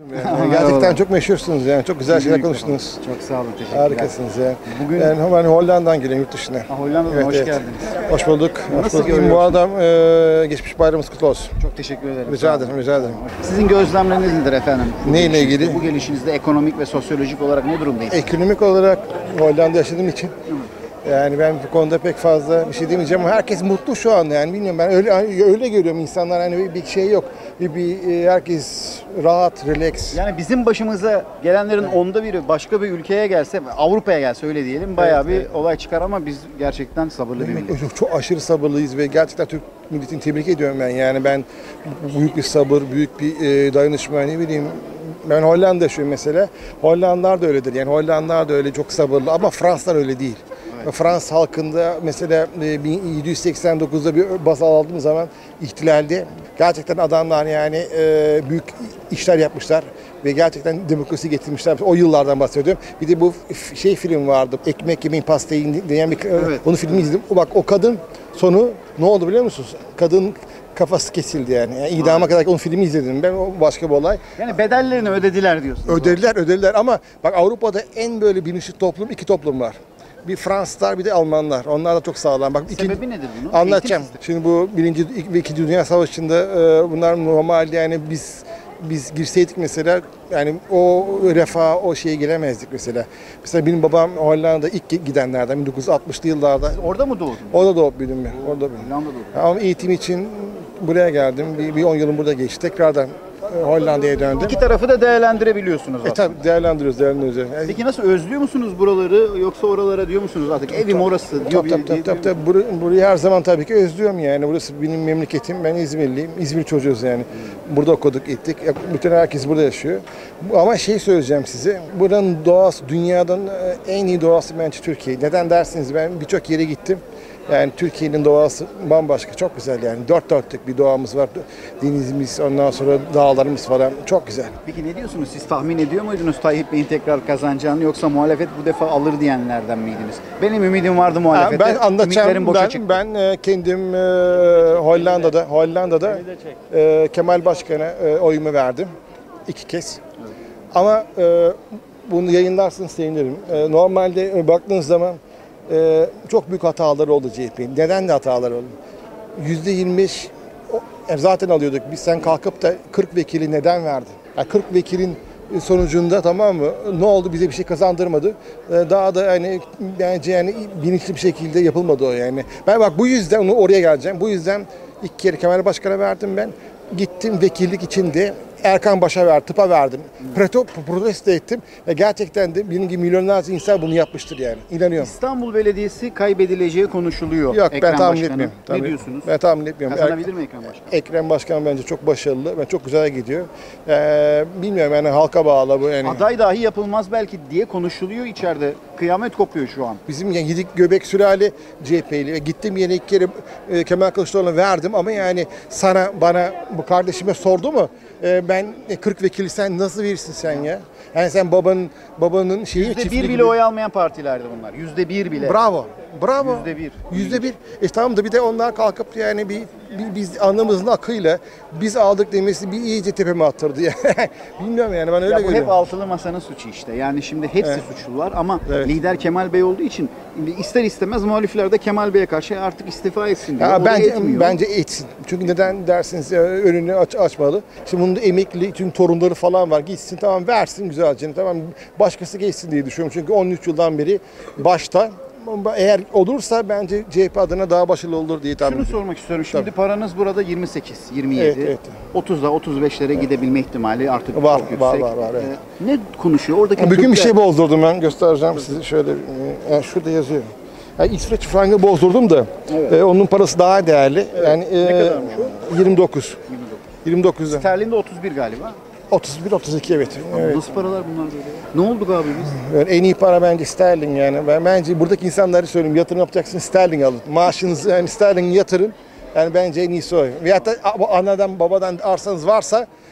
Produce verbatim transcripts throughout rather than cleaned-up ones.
Yani gerçekten çok meşhursunuz yani. Çok güzel şeyler konuştunuz. Çok sağ olun, teşekkürler. Harikasınız ya. Bugün Yani ben Hollanda'dan geliyorum yurt dışına. Ha, Hollanda'dan Evet, hoş evet. geldiniz. Hoş bulduk. Hoş Nasıl bulduk. Bu görüyorsunuz? adam e, geçmiş bayramımız kutlu olsun. Çok teşekkür ederim. Rica Sağ ederim, olun. rica ederim. Sizin gözlemleriniz nedir efendim? Bu Neyle gelişinizde, ilgili? Bu gelişinizde ekonomik ve sosyolojik olarak ne durumdayız? Ekonomik olarak Hollanda yaşadığım için yani ben bu konuda pek fazla bir şey demeyeceğim ama herkes mutlu şu anda yani bilmiyorum ben öyle öyle görüyorum insanlar hani bir, bir şey yok. Bir, bir herkes rahat, relax. Yani bizim başımıza gelenlerin onda biri başka bir ülkeye gelse, Avrupa'ya gelse öyle diyelim, bayağı bir olay çıkar ama biz gerçekten sabırlı bir millet. Çok, çok aşırı sabırlıyız ve gerçekten Türk milletini tebrik ediyorum ben. Yani ben büyük bir sabır, büyük bir e, dayanışma ne bileyim. Ben Hollanda yaşıyorum mesela. Hollandalılar da öyledir. Yani Hollandalılar da öyle çok sabırlı ama Fransızlar öyle değil. Evet. Fransız halkında mesela bin yedi yüz seksen dokuzda bir bas aldığım zaman ihtilalde gerçekten adamlar yani e, büyük işler yapmışlar ve gerçekten demokrasi getirmişler. O yıllardan bahsediyorum. Bir de bu şey film vardı. Ekmek yemeğin pastayı diyen bir evet. Onu filmi izledim. Bak o kadın sonu ne oldu biliyor musunuz? Kadın kafası kesildi yani. yani idama kadar onun filmi izledim ben. O başka bir olay. Yani bedellerini ödediler diyorsunuz. Ödediler, ödediler ama bak Avrupa'da en böyle bilinçli toplum iki toplum var. Bir Fransızlar bir de Almanlar. Onlar da çok sağlam. Bak, Sebebi iki, nedir bunun? Anlatacağım. Şimdi bu birinci ve ikinci Dünya Savaşı'nda e, bunlar normalde yani biz biz girseydik mesela yani o refah o şeye gelemezdik mesela. Mesela benim babam Hollanda'da ilk gidenlerden bin dokuz yüz altmışlı yıllarda. Siz orada mı doğdunuz? Orada doğup büyüdüm ben. Orada büyüdüm. Hollanda'da doğdunuz. Ama eğitim için buraya geldim. Bir, bir on yılım burada geçti. Tekrardan Hollanda'ya döndüm. İki tarafı da değerlendirebiliyorsunuz E aslında. tabii değerlendiriyoruz, değerlendiriyoruz. Yani, Peki nasıl özlüyor musunuz buraları yoksa oralara diyor musunuz artık evim orası diyor Tabii bir tabii tabii, tabii, tabii. Burayı, burayı her zaman tabii ki özlüyorum yani. Burası benim memleketim. Ben İzmirliyim. İzmir çocuğuz yani. Burada okuduk, ettik. Bütün herkes burada yaşıyor. Ama şey söyleyeceğim size. Buranın doğası dünyadan en iyi doğası bence Türkiye. Neden dersiniz? Ben birçok yere gittim. Yani Türkiye'nin doğası bambaşka, çok güzel yani. Dört dörtlük bir doğamız var. Denizimiz, ondan sonra dağlarımız falan. Çok güzel. Peki ne diyorsunuz? Siz tahmin ediyor muydunuz Tayyip Bey'in tekrar kazanacağını yoksa muhalefet bu defa alır diyenlerden miydiniz? Benim ümidim vardı muhalefete. Ben anlatacağım. Ümitlerim boşa Ben, çıktı. ben e, kendim e, Hollanda'da Hollanda'da e, Kemal Başkan'a e, oyumu verdim. İki kez. Evet. Ama e, bunu yayınlarsın sevinirim. E, normalde e, baktığınız zaman Ee, çok büyük hataları oldu C H P'nin. Neden de hataları oldu? yüzde yirmi beş zaten alıyorduk. Biz sen kalkıp da kırk vekili neden verdin? Yani kırk vekilin sonucunda tamam mı? Ne oldu? Bize bir şey kazandırmadı. Ee, daha da yani bence yani bilinçli bir şekilde yapılmadı o yani. Ben bak bu yüzden onu oraya geleceğim. Bu yüzden ilk kere Kemal Başkan'a verdim ben. Gittim vekillik için de Erkan Baş'a verdim, tıpa verdim. Proto, protesto ettim ve gerçekten de benim gibi milyonlarca insan bunu yapmıştır yani. İnanıyorum. İstanbul Belediyesi kaybedileceği konuşuluyor. Yok Ekrem ben tahmin Başkan'ın. etmiyorum. Ne Tabii. diyorsunuz? Ben tahmin etmiyorum. Kazanabilir mi Ekrem Başkan? Ekrem Başkan bence çok başarılı ve çok güzel gidiyor. Ee, bilmiyorum yani halka bağlı bu yani. Aday dahi yapılmaz belki diye konuşuluyor içeride. Kıyamet kopuyor şu an. Bizim yani Yedik Göbek Sülale C H P'li ve gittim yine iki kere e, Kemal Kılıçdaroğlu'na verdim ama yani sana bana bu kardeşime sordu mu? E, ben e, kırk vekili sen nasıl verirsin sen ya? Yani sen babanın babanın şeyi Yüzde çiftliği bir bile gibi. oy almayan partilerdi bunlar. Yüzde bir bile. Bravo. Bravo. Yüzde bir. Yüzde bir. E tamam da bir de onlar kalkıp yani bir, bir biz anımızın akıyla biz aldık demesi bir iyice tepeme attırdı yani. Bilmiyorum yani ben öyle Ya bu görüyorum. hep altılı masanın suçu işte. Yani şimdi hepsi Evet. suçlular ama Evet. lider Kemal Bey olduğu için ister istemez muhalifler de Kemal Bey'e karşı artık istifa etsin diyor. Ya O da bence etmiyor. bence etsin. Çünkü neden dersiniz önünü aç, açmalı. Şimdi bunun da emekli tüm torunları falan var. Gitsin tamam versin güzelce. Tamam başkası geçsin diye düşünüyorum. Çünkü on üç yıldan beri başta eğer olursa bence C H P adına daha başarılı olur diye tahmin Şunu ediyorum. sormak istiyorum. Şimdi Tabii. paranız burada yirmi sekiz, yirmi yedi. Evet, evet. otuz'a otuz beşlere gidebilme ihtimali artık Var, çok yüksek. var, var, var, evet. Ee, ne konuşuyor? Oradaki Bugün bir Türkler- şey bozdurdum ben göstereceğim size şöyle. Yani şurada yazıyor. Yani İsveç frangı bozdurdum da Evet. e, onun parası daha değerli. Yani e, Ne kadarmış yirmi dokuz. yirmi dokuz'da. Sterlinde otuz bir galiba. otuz bir otuz iki evet. Evet. Nasıl paralar bunlar böyle? Ne olduk abi biz? Yani en iyi para bence sterlin yani. Ben bence buradaki insanları söyleyeyim yatırım yapacaksınız sterlin alın. Maaşınızı yani sterlin yatırın. Yani bence en iyisi o. Veyahut da anadan babadan arsanız varsa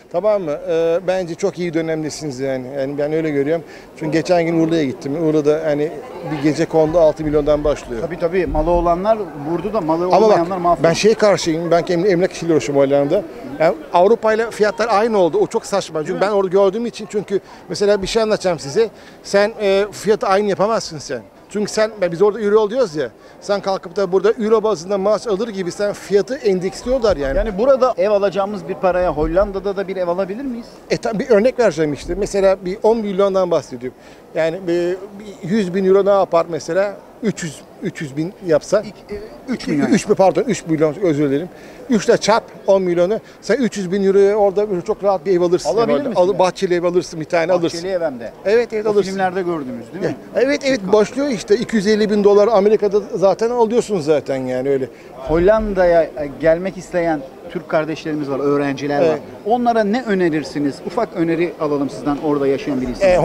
Tamam mı? Ee, bence çok iyi dönemdesiniz yani. Yani ben öyle görüyorum. Çünkü geçen gün Urla'ya gittim. Urla'da hani bir gece konuda altı milyondan başlıyor. Tabii tabii malı olanlar vurdu da malı Ama olmayanlar bak mahvoldu. ben şeye karşıyım. Ben kendim emlak işiyle uğraşıyorum Hollanda'da. Yani Avrupa ile fiyatlar aynı oldu. O çok saçma. Çünkü ben orada gördüğüm için, çünkü mesela bir şey anlatacağım size. Sen e, fiyatı aynı yapamazsın sen. Çünkü sen, biz orada euro diyoruz ya, sen kalkıp da burada euro bazında maaş alır gibi sen fiyatı endeksliyorlar yani. Yani burada ev alacağımız bir paraya Hollanda'da da bir ev alabilir miyiz? E, tabii bir örnek vereceğim işte. Mesela bir on milyondan bahsediyorum. Yani bir, bir yüz bin euro ne yapar mesela? üç yüz üç yüz bin yapsa. üç milyon. üç mi pardon üç milyon, özür dilerim. üç ile çarp on milyonu. Sen üç yüz bin euroya orada böyle çok rahat bir ev alırsın. Alabilir herhalde. misin Al, yani? bahçeli ev alırsın, bir tane alırsın. Bahçeli ev hem de. Evet evet O alırsın. filmlerde gördüğümüz değil mi? Evet evet başlıyor işte iki yüz elli bin dolar Amerika'da zaten alıyorsunuz zaten yani öyle. Hollanda'ya gelmek isteyen Türk kardeşlerimiz var, öğrenciler var. Evet. Onlara ne önerirsiniz? Ufak öneri alalım sizden, orada yaşayan birisi. E,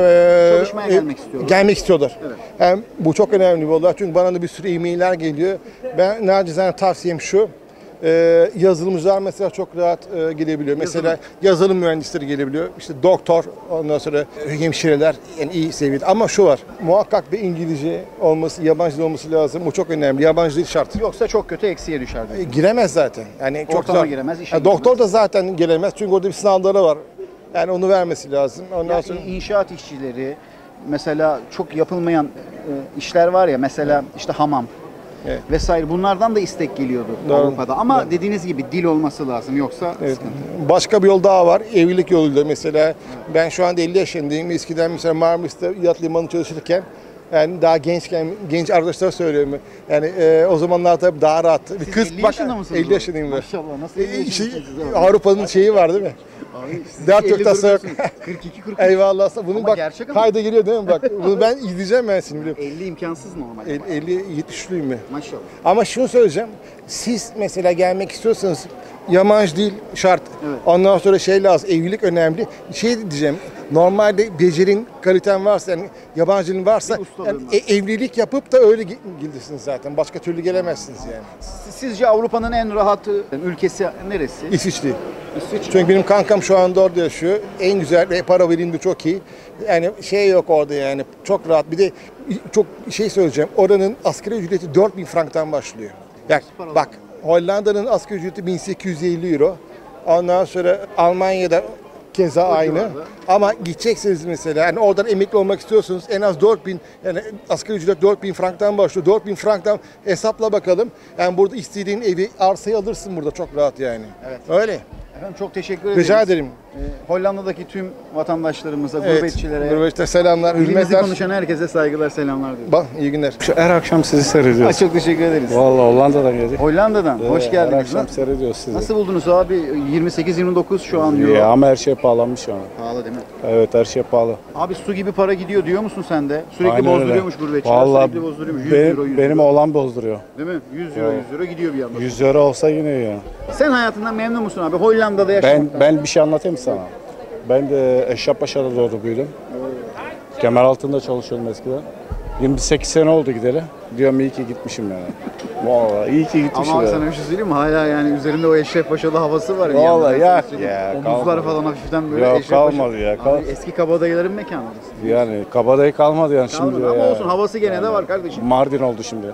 e, Çalışmaya gelmek istiyorlar. Gelmek istiyorlar. Evet. Hem bu çok önemli bir olay çünkü bana da bir sürü e-mailler geliyor. Ben nacizane tavsiyem şu. Ee, yazılımcılar mesela çok rahat e, gelebiliyor. Mesela Yazılım. yazılım mühendisleri gelebiliyor. İşte doktor, ondan sonra hemşireler yani iyi seviyede. Ama şu var, muhakkak bir İngilizce olması, yabancı dil olması lazım. Bu çok önemli. Yabancı dil şart. Yoksa çok kötü eksiye düşer. E, giremez zaten. Yani çok Ortama zor. giremez, işe Ya, doktor giremez. da zaten giremez çünkü orada bir sınavları var. Yani onu vermesi lazım. Ondan Yani sonra inşaat işçileri, mesela çok yapılmayan e, işler var ya, mesela işte hamam Evet. vesaire, bunlardan da istek geliyordu Doğru. Avrupa'da. Ama Doğru. dediğiniz gibi dil olması lazım, yoksa Evet. sıkıntı. Başka bir yol daha var. Evlilik yoluyla mesela. Ben şu anda elli yaşındayım. Eskiden mesela Marmaris'te yat limanı çalışırken yani daha gençken genç arkadaşlara söylüyorum. Yani e, o zamanlar tabii daha rahat. Bir Siz kız elli bak yaşında mısınız? elli yaşındayım ben. Maşallah, nasıl E, elli şey, yaşındasınız siz abi? Avrupa'nın şeyi var değil mi? Abi, siz Dert elli yok tasa yok. duruyorsunuz. kırk iki kırk üç. Eyvallah. Bunun Ama bak gerçek ama. kayda giriyor değil mi? Bak bunu ben izleyeceğim ben şimdi biliyorum. elli imkansız normal. El- elli yetmişliyim mi? Maşallah. Ama şunu söyleyeceğim. Siz mesela gelmek istiyorsanız yabancı dil şart. Evet. Ondan sonra şey lazım, evlilik önemli. Şey diyeceğim, normalde becerin, kaliten varsa, yani yabancı dilin varsa Bir ustalığın yani var. e- evlilik yapıp da öyle ge- gelirsiniz zaten. Başka türlü gelemezsiniz yani. Sizce Avrupa'nın en rahat ülkesi neresi? İsviçre. İsviçre. Çünkü benim kankam şu anda orada yaşıyor. En güzel ve para verimli çok iyi. Yani şey yok orada yani çok rahat. Bir de çok şey söyleyeceğim. Oranın asgari ücreti dört bin franktan başlıyor. Yani Paralı. bak Hollanda'nın asgari ücreti bin sekiz yüz elli euro. Ondan sonra Almanya'da keza aynı. civarda. Ama gideceksiniz mesela yani oradan emekli olmak istiyorsunuz en az dört bin, yani asgari ücret dört bin franktan başlıyor. dört bin franktan hesapla bakalım. Yani burada istediğin evi, arsayı alırsın burada çok rahat yani. Evet. Öyle. Efendim çok teşekkür ederiz. Rica ederim. Ee, Hollanda'daki tüm vatandaşlarımıza, Evet, gurbetçilere, gurbetçilere selamlar, dilimizi hürmetler. konuşan herkese saygılar, selamlar diyorum. Bak, iyi günler. Her akşam sizi seyrediyoruz. Çok teşekkür ederiz. Vallahi Hollanda'dan geldik. Hollanda'dan hoş Her geldiniz. akşam seyrediyoruz sizi. Nasıl buldunuz abi? yirmi sekiz yirmi dokuz şu an euro. Ya ama her şey pahalanmış şu an. Pahalı değil mi? Evet her şey pahalı. Abi su gibi para gidiyor diyor musun sen de? Sürekli Aynen öyle. bozduruyormuş gurbetçiler. Vallahi Sürekli bozduruyormuş. yüz benim, euro, yüz benim euro. oğlan bozduruyor. Değil mi? yüz euro, yüz euro gidiyor bir anda. yüz euro olsa yine ya. Sen hayatından memnun musun abi? Hollanda'da Ben yaşamaktan. ben bir şey anlatayım sana. Ben de Eşrefpaşa'da doğdum büyüdüm. Kemeraltı'nda çalışıyordum eskiden. yirmi sekiz sene oldu gideli. Diyorum iyi ki gitmişim yani. Vallahi iyi ki gitmişim. Ama abi yani. sana bir şey söyleyeyim mi? Hala yani üzerinde o Eşref Paşa'da havası var. Vallahi yani. Ben ya- sana söyleyeyim. ya, Omuzlar kalmadı. falan hafiften böyle Yok, Eşref Paşa. kalmadı ya, Abi kal- eski kabadayıların mekanı orası. Yani kabadayı kalmadı yani Kalmadı şimdi. ama ya. olsun, havası gene de var kardeşim. Mardin oldu şimdi.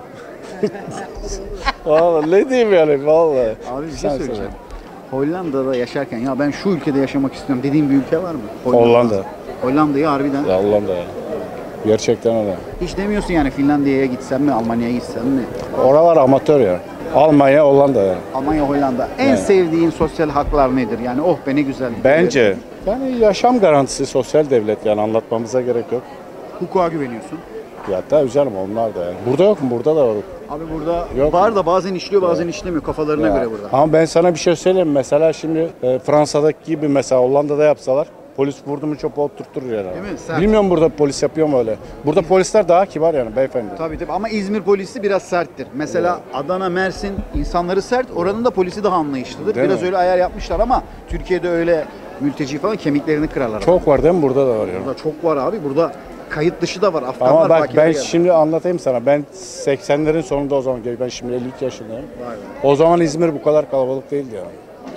Vallahi ne diyeyim yani vallahi. Abi bir şey Sen söyleyeceğim. söyle. Hollanda'da yaşarken ya ben şu ülkede yaşamak istiyorum dediğin bir ülke var mı? Hollanda. Hollanda'yı harbiden. Ya Hollanda ya. Gerçekten öyle. Hiç demiyorsun yani Finlandiya'ya gitsem mi, Almanya'ya gitsem mi? Oralar amatör ya. Almanya, Hollanda ya. Almanya, Hollanda. En Evet. sevdiğin sosyal haklar nedir? Yani oh be ne güzel. Bence yani yaşam garantisi sosyal devlet yani anlatmamıza gerek yok. Hukuka güveniyorsun. Ya tabii canım onlar da yani. Burada yok mu? Burada da var. Abi burada Yok var mu? da bazen işliyor bazen işlemiyor kafalarına Ya. göre burada. Ama ben sana bir şey söyleyeyim. Mesela şimdi e, Fransa'daki gibi mesela Hollanda'da yapsalar polis vurdu mu çöpe oturtturur yani. Değil mi? Sert. Bilmiyorum burada polis yapıyor mu öyle. Burada polisler daha kibar yani beyefendi. Tabii tabii ama İzmir polisi biraz serttir. Mesela Adana, Mersin insanları sert, oranın da polisi daha anlayışlıdır. Değil biraz mi? öyle ayar yapmışlar ama Türkiye'de öyle mülteci falan kemiklerini kırarlar. Çok var değil mi? Burada da var yani. Burada çok var abi. Burada kayıt dışı da var. Afganlar, Ama bak Pakiler ben geldi. şimdi anlatayım sana. Ben seksenlerin sonunda o zaman ben şimdi elli iki yaşındayım. Vay be. O zaman İzmir bu kadar kalabalık değildi yani.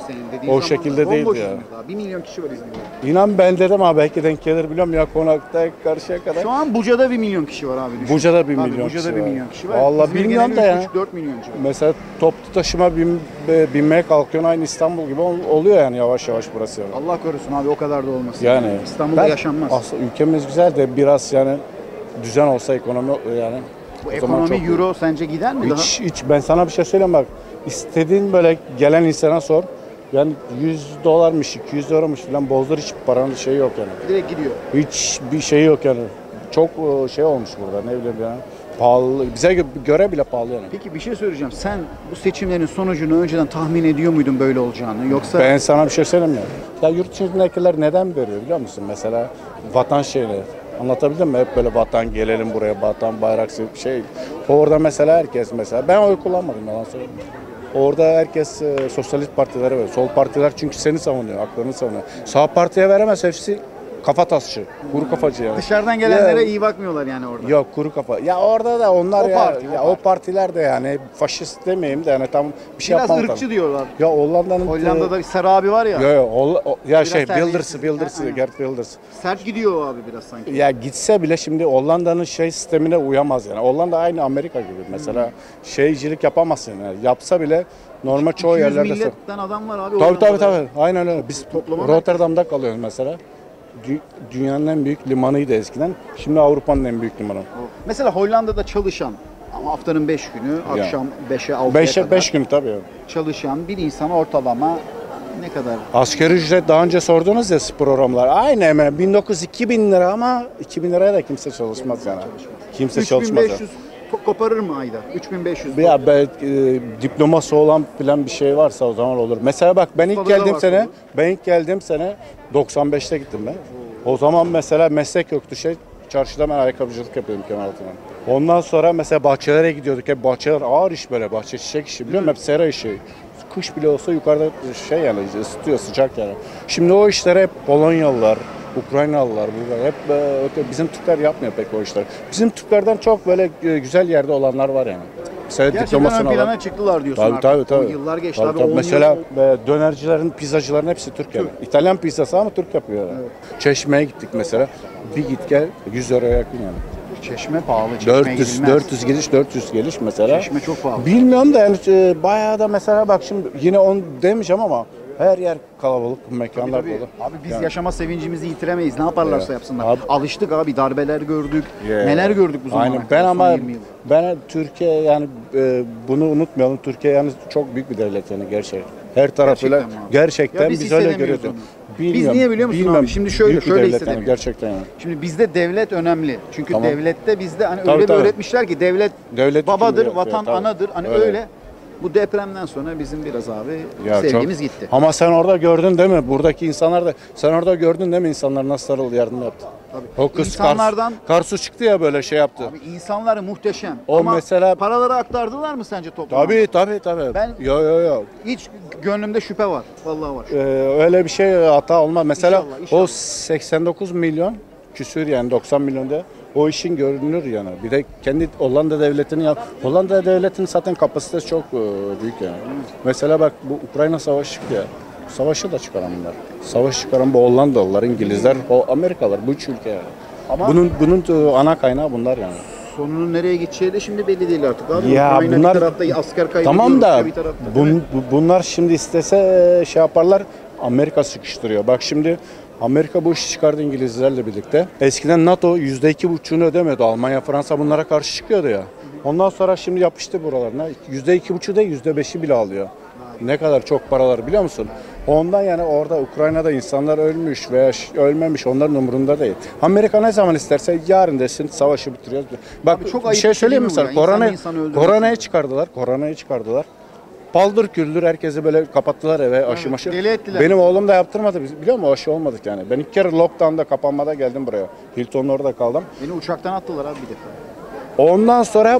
senin dediğin O zaman şekilde da değildi bomboş ya. İzmir daha. Bir milyon kişi var İzmir'de. İnan ben dedim abi belki denk gelir biliyorum ya konakta karşıya kadar. Şu an Buca'da bir milyon kişi var abi. düşün. Buca'da bir Tabii, milyon Buca'da kişi bir var. milyon kişi var. Vallahi İzmir bilmiyorum geneli da ya. üç buçuk dört milyon civarı. Mesela toplu taşıma bin, e, binmeye kalkıyorsun aynı İstanbul gibi ol- oluyor yani yavaş yavaş burası. Yani, Allah korusun abi o kadar da olmasın. yani İstanbul'da ben- yaşanmaz. Aslında ülkemiz güzel de biraz yani düzen olsa ekonomi yani. Bu o zaman ekonomi çok- euro sence gider mi daha? Hiç, hiç ben sana bir şey söyleyeyim bak. İstediğin böyle gelen insana sor. Yani yüz dolarmış, iki yüz euromuş falan bozdur hiç paranın şeyi yok yani. Direkt gidiyor. Hiç bir şey yok yani. Çok e, şey olmuş burada ne bileyim yani. Pahalı. Bize gö- göre bile pahalı yani. Peki bir şey söyleyeceğim. Sen bu seçimlerin sonucunu önceden tahmin ediyor muydun böyle olacağını? Yoksa Ben sana bir şey söyleyeyim ya. Ya yurt dışındakiler neden veriyor biliyor musun? Mesela vatan şeyini anlatabildim mi? Hep böyle vatan gelelim buraya vatan bayrak şey. Orada mesela herkes mesela ben oy kullanmadım yalan söyleyeyim. Orada herkes e, sosyalist partilere veriyor. Sol partiler çünkü seni savunuyor, haklarını savunuyor. Sağ partiye veremez hepsi kafa tasçı, kuru kafacı yani. dışarıdan gelenlere Ya- iyi bakmıyorlar yani orada. Yok kuru kafa. Ya orada da onlar O ya, parti, o ya o parti. partiler de yani faşist demeyeyim de yani tam bir şey Biraz yapmamalı. ırkçı diyorlar. Ya Hollanda'nın Hollanda'da bir Sarı abi var ya. Yo, yo, Holla- o- ya şey terbiyesiz. Wilders, Wilders, Aynen. Gert Wilders. Sert gidiyor abi biraz sanki. Ya gitse bile şimdi Hollanda'nın şey sistemine uyamaz yani. Hollanda aynı Amerika gibi mesela şeycilik yapamazsın yani. Yapsa bile normal çoğu iki yüz yerlerde. milletten adam var abi. Tabii tabii Hollanda'da. tabii. Aynen öyle. Biz Toplama Rotterdam'da kalıyoruz mesela. Dü- Dünyanın en büyük limanıydı eskiden. Şimdi Avrupa'nın en büyük limanı. Mesela Hollanda'da çalışan ama haftanın beş günü Ya. akşam beşe altıya beş kadar beş gün tabii. çalışan bir insan ortalama ne kadar? Asgari ücret daha önce sordunuz ya programlar. Aynı hemen bin dokuz yüz iki bin lira ama iki bin liraya da kimse çalışmaz yani. Kimse üç bin çalışmaz. beş yani. yüz ko- koparır mı ayda? üç bin beş yüz. Ya belki e, diploması olan falan bir şey varsa o zaman olur. Mesela bak ben ilk Ustalığı da geldiğim varsa sene, olur. ben ilk geldiğim sene doksan beşte gittim ben. O zaman mesela meslek yoktu şey. Çarşıda ben ayakkabıcılık yapıyordum Kemal'atına. Ondan sonra mesela bahçelere gidiyorduk. Hep bahçeler ağır iş böyle. Bahçe çiçek işi biliyor musun? Hep sera işi. Kış bile olsa yukarıda şey yani ısıtıyor sıcak yani. Şimdi o işleri hep Polonyalılar, Ukraynalılar, Bulgar hep e, öte- bizim Türkler yapmıyor pek o işleri. Bizim Türklerden çok böyle e, güzel yerde olanlar var yani. Mesela Gerçekten diplomasını ön alan- plana çıktılar diyorsun Tabii artık. tabii tabii. O yıllar geçti Tabii, abi. tabii. on Mesela yıl- e, dönercilerin, pizzacıların hepsi Türk yani. İtalyan pizzası ama Türk yapıyor yani. Çeşme'ye gittik mesela. Bir git gel yüz euroya yakın yani. Çeşme pahalı. Çeşmeye dört yüz gidilmez. dört yüz geliş dört yüz geliş mesela. Çeşme çok pahalı. Bilmiyorum da yani e, bayağı da mesela bak şimdi yine on demeyeceğim ama her yer kalabalık mekanlar Tabii. dolu. Abi biz Yani. yaşama sevincimizi yitiremeyiz. Ne yaparlarsa Evet. yapsınlar. Abi- Alıştık abi. Darbeler gördük. Yeah. Neler gördük bu zamana Aynen. kadar, Ben son ama yirmi yılda. ben Türkiye yani e, bunu unutmayalım. Türkiye yani çok büyük bir devlet yani gerçek. Her tarafıyla Gerçekten mi abi? gerçekten Ya biz biz öyle hissedemiyoruz görüyoruz. onu. Bilmiyorum, Biz niye biliyor musun bilmem. abi? Şimdi şöyle- Büyük bir şöyle devlet yani hissedemiyoruz. gerçekten yani. Şimdi bizde devlet önemli. Çünkü Tamam. devlette bizde hani Tabii, öyle bir tabii. öğretmişler ki devlet, Devlet babadır, hüküm vatan yapıyor, tabii. anadır. Hani Öyle. öyle. Bu depremden sonra bizim biraz abi Ya sevgimiz çok- gitti. Ama sen orada gördün değil mi? Buradaki insanlar da sen orada gördün değil mi insanlar nasıl sarıldı yardım yaptı. Tabii. O kız İnsanlardan- Kars, Karsu çıktı ya böyle şey yaptı. Abi insanları muhteşem. O Ama mesela- paraları aktardılar mı sence topluma? Tabii tabii tabii. Ben- Yo yo yo. Hiç gönlümde şüphe var. Vallahi var. Ee, öyle bir şey hata olmaz. Mesela İnşallah, inşallah. o seksen dokuz milyon küsür yani doksan milyonda o işin görünür yani. Bir de kendi Hollanda devletinin yap. Hollanda devletinin zaten kapasitesi çok e, büyük yani. Mesela bak bu Ukrayna savaşı çıktı ya. Savaşı da çıkaran bunlar. Savaş çıkaran bu Hollandalılar, İngilizler, o Amerikalılar bu üç ülke yani. Ama- bunun bunun e, ana kaynağı bunlar yani. Sonunun nereye gideceği de şimdi belli değil artık abi. Ya Ukrayna bunlar- bir tarafta asker kaybediyor. Tamam da Rusya bir tarafta. değil mi? bun, bu- bunlar şimdi istese e, şey yaparlar Amerika sıkıştırıyor. Bak şimdi Amerika bu işi çıkardı İngilizlerle birlikte. Eskiden NATO yüzde iki buçuğunu ödemiyordu. Almanya, Fransa bunlara karşı çıkıyordu ya. Ondan sonra şimdi yapıştı buralarına. Yüzde iki buçuğu değil yüzde beşi bile alıyor. Ne kadar çok paralar biliyor musun? Ondan yani orada Ukrayna'da insanlar ölmüş veya ş- ölmemiş onların umurunda değil. Amerika ne zaman isterse yarın desin savaşı bitiriyoruz. Bak Abi çok bir ayıp şey bir şey söyleyeyim mi değil mi sana? bu ya? İnsan Korona, insanı öldürmek. koronayı çıkardılar. Koronayı çıkardılar. Paldır küldür herkesi böyle kapattılar eve aşı maşı. deli ettiler. Benim oğlum da yaptırmadı. Biz- Biliyor musun aşı olmadık yani. Ben iki kere lockdown'da kapanmada geldim buraya. Hilton'un orada kaldım. Beni uçaktan attılar abi bir defa. Ondan sonra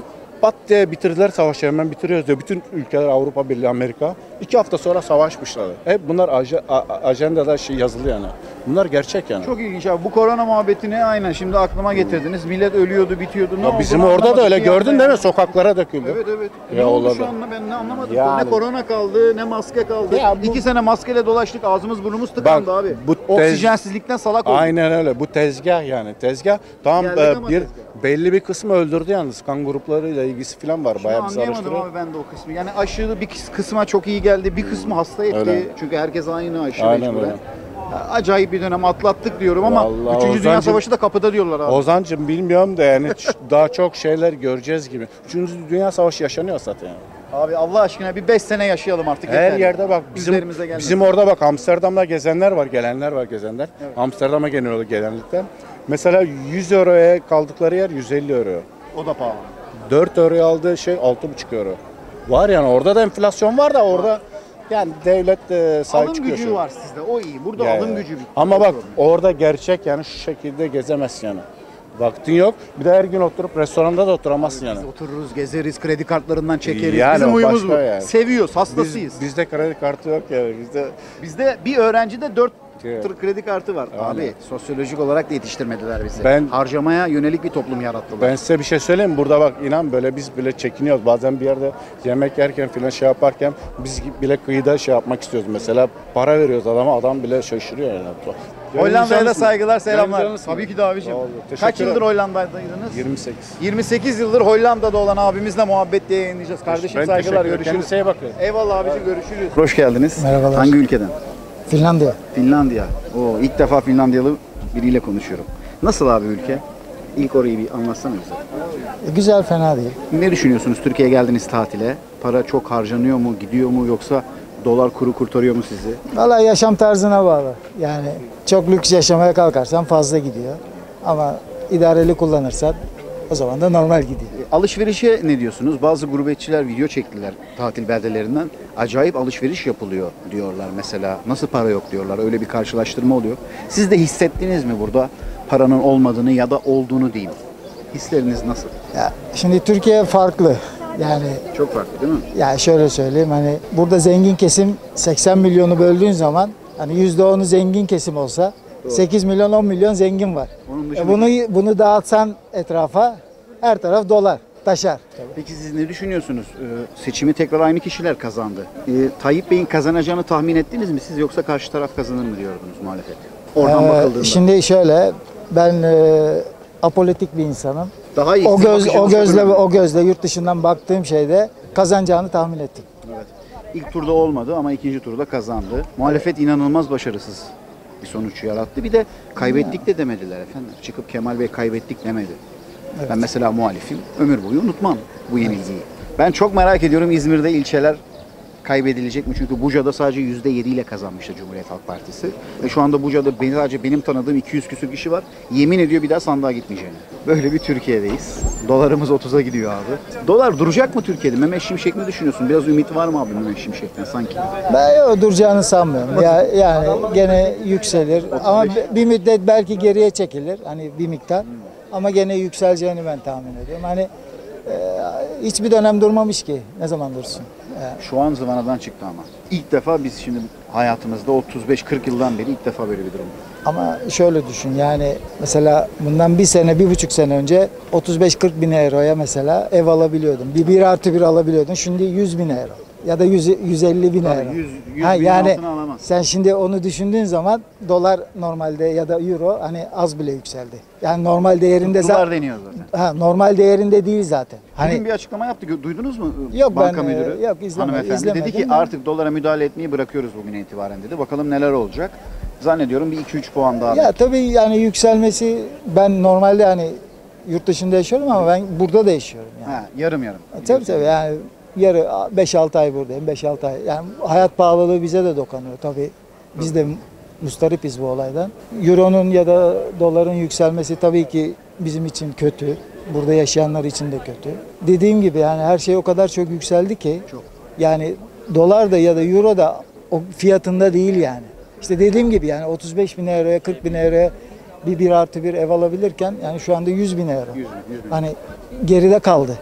pat diye bitirdiler savaşı, hemen bitiriyoruz diyor. Bütün ülkeler, Avrupa Birliği, Amerika iki hafta sonra savaşmışlar. Hep bunlar aj- a- ajandada şey yazılı yani. Bunlar gerçek yani. Çok ilginç abi. Bu korona muhabbetini aynen şimdi aklıma getirdiniz. Millet ölüyordu, bitiyordu. Ne Ya oldu? bizim Onu orada da anlamadık öyle bir anda gördün değil mi? yani. Sokaklara döküldü. Evet evet. Ya Ne oldu olabilir. şu anda ben ne anlamadım. Yani. Ne korona kaldı, ne maske kaldı. Ya bu- İki sene maskeyle dolaştık, ağzımız burnumuz tıkandı Bak, abi. bu tez- Oksijensizlikten salak olduk. Aynen öyle. Bu tezgah yani. Tezgah tam Geldik e, ama bir tezgah. belli bir kısmı öldürdü yalnız. Kan gruplarıyla ilgisi falan var. Şunu Bayağı bizi anlayamadım araştırıyor. abi ben de o kısmı. Yani aşı bir kıs- kısma çok iyi geldi, bir kısmı hasta etti. Öyle. Çünkü herkes aynı aşı Aynen mecburen. öyle. Ya, acayip bir dönem atlattık diyorum ama Vallahi üçüncü Dünya Ozan'cım- Savaşı da kapıda diyorlar abi. Ozancığım bilmiyorum da yani ç- daha çok şeyler göreceğiz gibi. Üçüncü Dünya Savaşı yaşanıyor zaten yani. Abi Allah aşkına bir beş sene yaşayalım artık. Her yeter. yerde bak bizim Üzerimize gelmesin. bizim orada bak Amsterdam'da gezenler var, gelenler var gezenler. Amsterdam'a geliyorlar gelenlikten. Mesela yüz euroya kaldıkları yer yüz elli euro. O da pahalı. dört euroya aldığı şey altı buçuk euro. Var yani orada da enflasyon var da orada yani devlet de sahip Alım çıkıyor. gücü şu an. var sizde. O iyi. Burada Yani. alım gücü bitti. Ama O bak sorun. orada gerçek yani şu şekilde gezemezsin yani. Vaktin yok. Bir de her gün oturup restoranda da oturamazsın yani. Biz otururuz, gezeriz, kredi kartlarından çekeriz. Yani Bizim o huyumuz bu. başka yani. Seviyoruz, hastasıyız. Biz, bizde kredi kartı yok yani. Bizde Bizde bir öğrencide dört Evet. tır kredi kartı var. Aynen. Abi sosyolojik olarak da yetiştirmediler bizi. Ben- Harcamaya yönelik bir toplum yarattılar. ben size bir şey söyleyeyim mi? Burada bak inan böyle biz bile çekiniyoruz. Bazen bir yerde yemek yerken filan şey yaparken biz bile kıyıda şey yapmak istiyoruz. Mesela para veriyoruz adama, adam bile şaşırıyor yani. Hollanda'ya da saygılar, selamlar. Canınız Tabii ki de abicim. Sağ olun, Kaç teşekkür yıldır ederim. Hollanda'daydınız? yirmi sekiz. yirmi sekiz yıldır Hollanda'da olan abimizle muhabbet diye yayınlayacağız. Kardeşim Ben saygılar, teşekkür ederim. görüşürüz. Kendinize iyi bakın. Eyvallah abicim, görüşürüz. Hoş geldiniz. Merhabalar. Hangi ülkeden? Finlandiya. Finlandiya. Oo, ilk defa Finlandiyalı biriyle konuşuyorum. Nasıl abi ülke? İlk orayı bir anlatsana bize. E, güzel, fena değil. Ne düşünüyorsunuz? Türkiye'ye geldiniz tatile. Para çok harcanıyor mu, gidiyor mu yoksa dolar kuru kurtarıyor mu sizi? Valla yaşam tarzına bağlı. Yani çok lüks yaşamaya kalkarsan fazla gidiyor. Ama idareli kullanırsan o zaman da normal gidiyor. E, Alışverişe ne diyorsunuz? Bazı gurbetçiler video çektiler tatil beldelerinden. Acayip alışveriş yapılıyor diyorlar mesela. Nasıl para yok diyorlar. Öyle bir karşılaştırma oluyor. Siz de hissettiniz mi burada paranın olmadığını ya da olduğunu diyeyim? Hisleriniz nasıl? Ya, şimdi Türkiye farklı. Yani Çok farklı değil mi? ya şöyle söyleyeyim, hani burada zengin kesim seksen milyonu böldüğün zaman hani yüzde onu zengin kesim olsa sekiz milyon on milyon zengin var. Onun E, dışında- bunu bunu dağıtsan etrafa her taraf dolar taşar. Peki siz ne düşünüyorsunuz? Ee, seçimi tekrar aynı kişiler kazandı. Ee, Tayyip Bey'in kazanacağını tahmin ettiniz mi siz yoksa karşı taraf kazanır mı diyordunuz muhalefet? Oradan Ee, bakıldığında. Şimdi şöyle, ben e, apolitik bir insanım. Daha iyi. O sizin göz bakış o açınız gözle önemli. o gözle yurt dışından baktığım şeyde kazanacağını tahmin ettim. Evet. İlk turda olmadı ama ikinci turda kazandı. Muhalefet inanılmaz başarısız bir sonuç yarattı. Bir de kaybettik de demediler efendim. Çıkıp Kemal Bey kaybettik demedi. Ben mesela muhalifim. Ömür boyu unutmam bu yenilgiyi. Ben çok merak ediyorum İzmir'de ilçeler kaybedilecek mi? Çünkü Buca'da sadece yüzde yedi ile kazanmıştı Cumhuriyet Halk Partisi. Ve şu anda Buca'da benim, sadece benim tanıdığım iki yüz küsur kişi var. Yemin ediyor bir daha sandığa gitmeyeceğini. Böyle bir Türkiye'deyiz. Dolarımız otuza gidiyor abi. Dolar duracak mı Türkiye'de? Mehmet Şimşek ne düşünüyorsun? Biraz ümit var mı abi Mehmet Şimşek'ten sanki? Ben yok, duracağını sanmıyorum. Ya, yani gene yükselir ama bir- bir müddet belki geriye çekilir. Hani bir miktar. Ama gene yükseleceğini ben tahmin ediyorum. Hani e, hiçbir dönem durmamış ki. Ne zaman dursun? Yani Şu an zıvanadan çıktı ama. İlk defa biz şimdi hayatımızda otuz beş kırk yıldan beri ilk defa böyle bir durum. ama şöyle düşün, yani mesela bundan bir sene, bir buçuk sene önce otuz beş kırk bin euroya mesela ev alabiliyordun. Bir bir artı bir alabiliyordun. Şimdi yüz bin euro. Ya da yüz, yüz elli bin Tabii euro. yüz- yüz Ha, binin yani altına alamaz. sen şimdi onu düşündüğün zaman dolar normalde ya da euro hani az bile yükseldi. Yani normal değerinde Dolar zaten. deniyor zaten. Ha, normal değerinde değil zaten. Bugün Hani bir açıklama yaptı. Gö- Duydunuz mu? Yok, Banka ben, e, müdürü yok, izleme- hanımefendi izlemedim dedi ki de. artık dolara müdahale etmeyi bırakıyoruz bugün itibaren dedi. Bakalım neler olacak. Zannediyorum bir iki üç puan daha. ya tabii yani yükselmesi, ben normalde hani yurt dışında yaşıyorum ama ben burada da yaşıyorum yani. Ha, yarım yarım. E, Tabii tabii, yani yarı beş altı ay buradayım, beş altı ay. Yani hayat pahalılığı bize de dokunuyor tabii. Biz de mustaripiz bu olaydan. Euro'nun ya da doların yükselmesi tabii ki bizim için kötü. Burada yaşayanlar için de kötü. Dediğim gibi yani her şey o kadar çok yükseldi ki. Çok. Yani dolar da ya da euro da o fiyatında değil yani. İşte dediğim gibi yani otuz beş bin euroya, kırk bin euroya bir bir artı bir ev alabilirken yani şu anda yüz bin euro. yüz bin, yüz bin. Hani geride kaldı.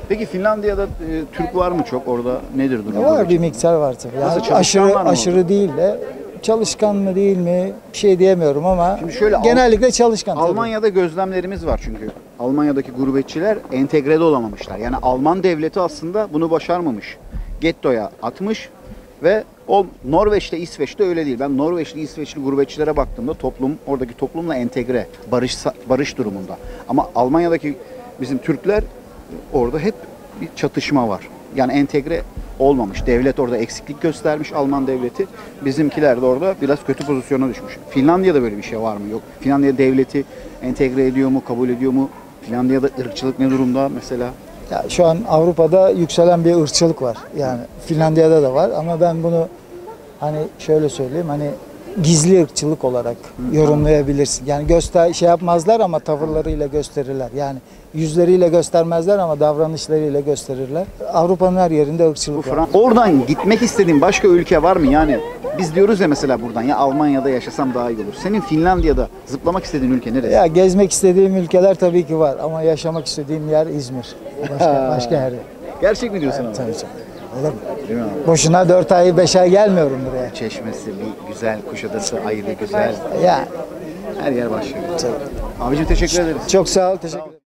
Peki Finlandiya'da e, Türk var mı çok? Orada nedir durum? Var, bir miktar var tabii. Nasıl, Yani çalışkan aşırı var mı aşırı değil de çalışkan mı değil mi bir şey diyemiyorum ama Şimdi şöyle, Al- genellikle çalışkan tabii. Almanya'da gözlemlerimiz var çünkü. Almanya'daki gurbetçiler entegre de olamamışlar. Yani Alman devleti aslında bunu başarmamış. Getto'ya atmış ve o Norveç'te, İsveç'te öyle değil. Ben Norveçli, İsveçli gurbetçilere baktığımda toplum, oradaki toplumla entegre, barış barış durumunda. Ama Almanya'daki bizim Türkler orada hep bir çatışma var. Yani entegre olmamış. Devlet orada eksiklik göstermiş, Alman devleti. Bizimkiler de orada biraz kötü pozisyona düşmüş. Finlandiya'da böyle bir şey var mı? Yok. Finlandiya devleti entegre ediyor mu, kabul ediyor mu? Finlandiya'da ırkçılık ne durumda mesela? Ya şu an Avrupa'da yükselen bir ırkçılık var. Yani Finlandiya'da da var ama ben bunu hani şöyle söyleyeyim, hani gizli ırkçılık olarak yorumlayabilirsin. Yani göster şey yapmazlar ama tavırlarıyla gösterirler. Yani yüzleriyle göstermezler ama davranışlarıyla gösterirler. Avrupa'nın her yerinde Bu ırkçılık var. Fran- Oradan gitmek istediğin başka ülke var mı? Yani biz diyoruz ya mesela buradan, ya Almanya'da yaşasam daha iyi olur. Senin Finlandiya'da zıplamak istediğin ülke neresi? Ya gezmek istediğim ülkeler tabii ki var ama yaşamak istediğim yer İzmir. Başka başka yer yok. Gerçek mi diyorsun abi? Tabii canım. Olur mu? Değil mi abi? Boşuna dört ay beş ay gelmiyorum buraya. Çeşmesi, bir güzel, Kuşadası ayrı güzel. Ya Her yer başlıyor. Abicim teşekkür ederiz. çok sağ ol, teşekkür ederim.